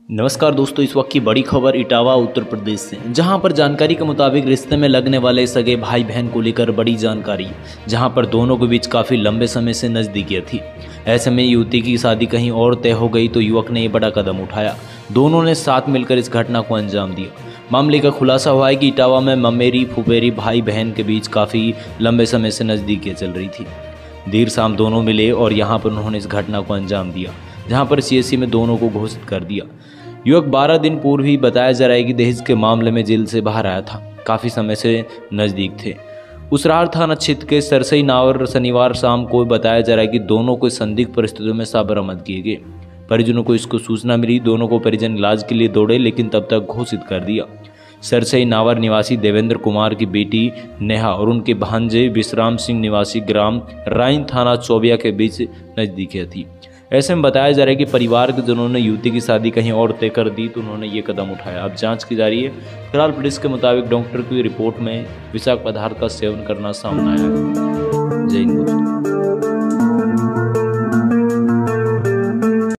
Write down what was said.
नमस्कार दोस्तों, इस वक्त की बड़ी खबर इटावा उत्तर प्रदेश से, जहां पर जानकारी के मुताबिक रिश्ते में लगने वाले सगे भाई बहन को लेकर बड़ी जानकारी, जहां पर दोनों के बीच काफ़ी लंबे समय से नज़दीकियाँ थी। ऐसे में युवती की शादी कहीं और तय हो गई तो युवक ने ये बड़ा कदम उठाया। दोनों ने साथ मिलकर इस घटना को अंजाम दिया। मामले का खुलासा हुआ है कि इटावा में ममेरी फुफेरी भाई बहन के बीच काफ़ी लंबे समय से नज़दीकियाँ चल रही थी। देर शाम दोनों मिले और यहाँ पर उन्होंने इस घटना को अंजाम दिया, जहाँ पर सीएससी में दोनों को घोषित कर दिया। युवक 12 दिन पूर्व ही बताया जा रहा है कि दहेज के मामले में जेल से बाहर आया था, काफ़ी समय से नज़दीक थे। उसरार थाना क्षेत्र के सरसई नावर शनिवार शाम को बताया जा रहा है कि दोनों को संदिग्ध परिस्थितियों में बरामद किए गए। परिजनों को इसको सूचना मिली, दोनों को परिजन इलाज के लिए दौड़े, लेकिन तब तक घोषित कर दिया। सरसई नावर निवासी देवेंद्र कुमार की बेटी नेहा और उनके भांजे विश्राम सिंह निवासी ग्राम राइन थाना चौबिया के बीच नज़दीकियाँ थी। ऐसे में बताया जा रहा है कि परिवार के जनों ने युवती की शादी कहीं और तय कर दी तो उन्होंने ये कदम उठाया। अब जांच की जा रही है। फिलहाल पुलिस के मुताबिक डॉक्टर की रिपोर्ट में विषाक्त पदार्थ का सेवन करना सामने आया है। जय हिंद दोस्तों।